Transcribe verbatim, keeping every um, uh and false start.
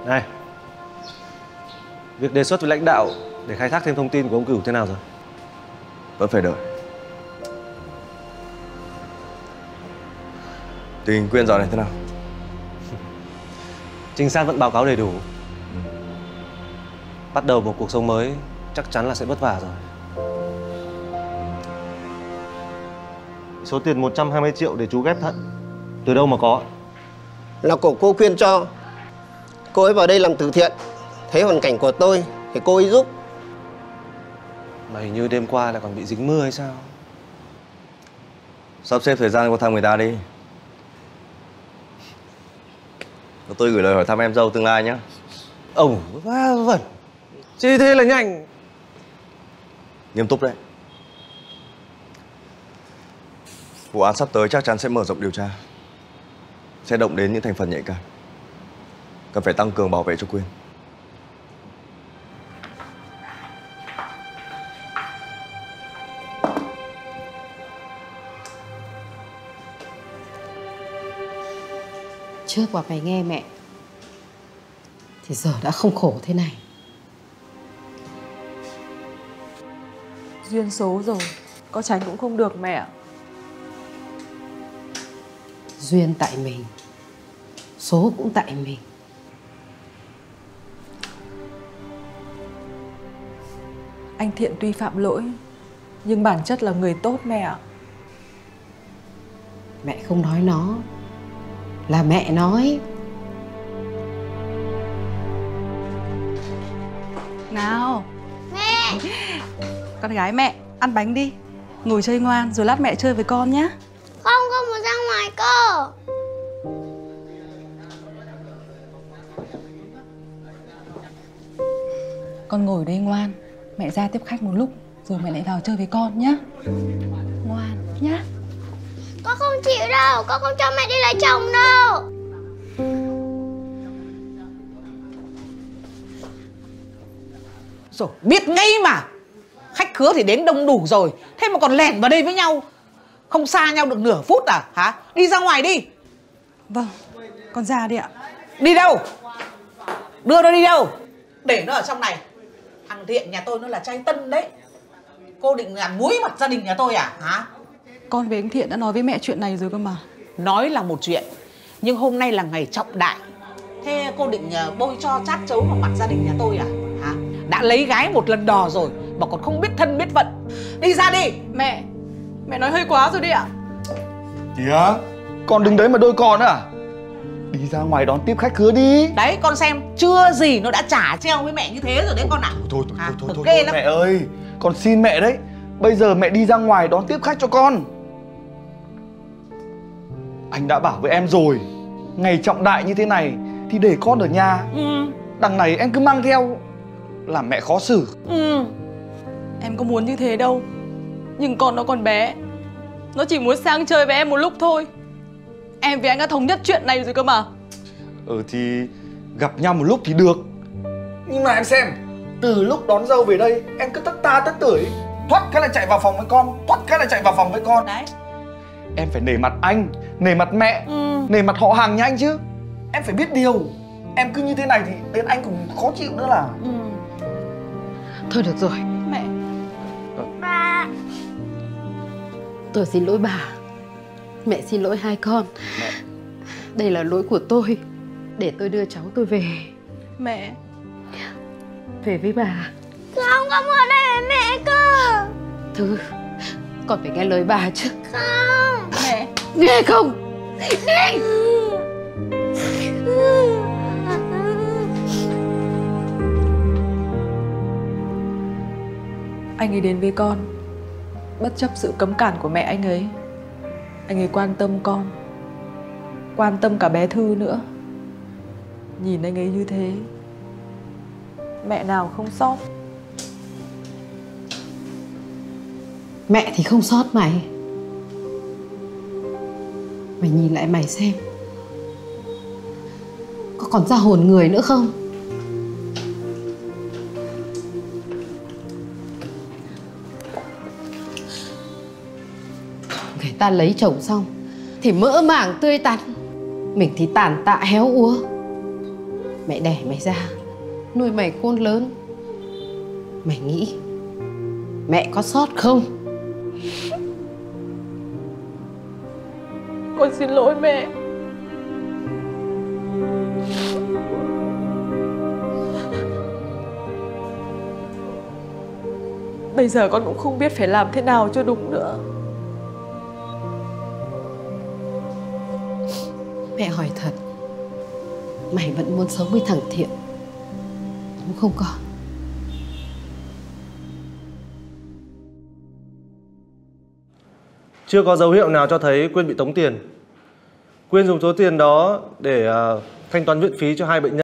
Này, việc đề xuất với lãnh đạo để khai thác thêm thông tin của ông Cửu thế nào rồi? Vẫn phải đợi. Tình hình Quyên dạo này thế nào? Trinh sát vẫn báo cáo đầy đủ. Ừ. Bắt đầu một cuộc sống mới chắc chắn là sẽ vất vả rồi. Số tiền một trăm hai mươi triệu để chú ghép thận từ đâu mà có? Là của cô Quyên cho. Cô ấy vào đây làm từ thiện, thấy hoàn cảnh của tôi thì cô ấy giúp. Mà hình như đêm qua lại còn bị dính mưa hay sao? Sắp xếp thời gian qua thăm người ta đi. Tôi gửi lời hỏi thăm em dâu tương lai nhé. Ổng va vẩn. Chỉ thế là nhanh. Nghiêm túc đấy. Vụ án sắp tới chắc chắn sẽ mở rộng điều tra, sẽ động đến những thành phần nhạy cảm. Cần phải tăng cường bảo vệ cho Quyên. Trước bà phải nghe mẹ thì giờ đã không khổ thế này. Duyên số rồi, có tránh cũng không được mẹ ạ. Duyên tại mình, số cũng tại mình. Anh Thiện tuy phạm lỗi nhưng bản chất là người tốt mẹ ạ. Mẹ không nói nó, là mẹ nói. Nào mẹ, con gái mẹ ăn bánh đi, ngồi chơi ngoan rồi lát mẹ chơi với con nhé. Không, con muốn ra ngoài cơ. Con ngồi đây ngoan, mẹ ra tiếp khách một lúc rồi mẹ lại vào chơi với con nhé. Ngoan nhá. Con không chịu đâu, con không cho mẹ đi lấy chồng đâu. Rồi, biết ngay mà. Khách khứa thì đến đông đủ rồi, thế mà còn lẻn vào đây với nhau. Không xa nhau được nửa phút à hả? Đi ra ngoài đi. Vâng, con ra đi ạ. Đi đâu? Đưa nó đi đâu? Để nó ở trong này. Thằng Thiện nhà tôi nó là trai tân đấy. Cô định làm muối mặt gia đình nhà tôi à hả? Con với anh Thiện đã nói với mẹ chuyện này rồi cơ mà. Nói là một chuyện, nhưng hôm nay là ngày trọng đại. Thế cô định bôi cho chát chấu vào mặt gia đình nhà tôi à hả? Đã lấy gái một lần đò rồi mà còn không biết thân biết phận. Đi ra đi. Mẹ, mẹ nói hơi quá rồi đi ạ. Kìa, con đứng đấy mà đôi con à? Đi ra ngoài đón tiếp khách khứa đi. Đấy, con xem, chưa gì nó đã trả treo với mẹ như thế rồi đấy con ạ. Thôi thôi thôi thôi, thôi, ghê thôi lắm. Mẹ ơi, con xin mẹ đấy. Bây giờ mẹ đi ra ngoài đón tiếp khách cho con. Anh đã bảo với em rồi, ngày trọng đại như thế này thì để con ở nhà. Ừ. Đằng này em cứ mang theo làm mẹ khó xử. Ừ. Em có muốn như thế đâu. Nhưng con nó còn bé, nó chỉ muốn sang chơi với em một lúc thôi. Em với anh đã thống nhất chuyện này rồi cơ mà. Ừ thì gặp nhau một lúc thì được. Nhưng mà em xem, từ lúc đón dâu về đây em cứ tất ta tất tưởi, thoát cái là chạy vào phòng với con, thoát cái là chạy vào phòng với con. Đấy. Em phải nể mặt anh, nể mặt mẹ, ừ. nể mặt họ hàng nhà anh chứ. Em phải biết điều. Em cứ như thế này thì đến anh cũng khó chịu nữa là. Ừ. Thôi được rồi. Mẹ. Ba. Tôi xin lỗi bà. Mẹ xin lỗi hai con. Mẹ. Đây là lỗi của tôi. Để tôi đưa cháu tôi về. Mẹ. Về với bà. Không, con muốn ở đây với mẹ cơ. Thư, con phải nghe lời bà chứ. Không. Mẹ. Nghe không? Nghe. Anh ấy đến với con bất chấp sự cấm cản của mẹ anh ấy. Anh ấy quan tâm con, quan tâm cả bé Thư nữa. Nhìn anh ấy như thế, mẹ nào không xót. Mẹ thì không sót mày. Mày nhìn lại mày xem, có còn ra hồn người nữa không? Người ta lấy chồng xong thì mỡ màng tươi tắn, mình thì tàn tạ héo úa. Mẹ đẻ mày ra, nuôi mày khôn lớn. Mày nghĩ mẹ có sót không? Con xin lỗi mẹ. Bây giờ con cũng không biết phải làm thế nào cho đúng nữa. Mẹ hỏi thật, mày vẫn muốn sống với thằng Thiện đúng không con? Chưa có dấu hiệu nào cho thấy Quyên bị tống tiền. Quyên dùng số tiền đó để uh, thanh toán viện phí cho hai bệnh nhân.